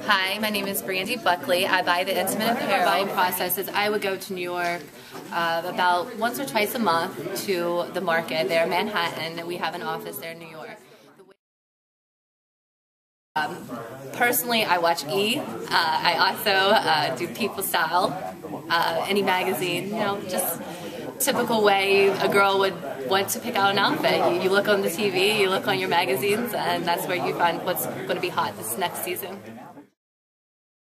Hi, my name is Brandy Buckley. I buy the intimate apparel. Buying process is I would go to New York about once or twice a month to the market there in Manhattan. We have an office there in New York. Personally, I watch E! I also do People Style, any magazine, just typical way a girl would want to pick out an outfit. You look on the TV, you look on your magazines, and that's where you find what's going to be hot this next season.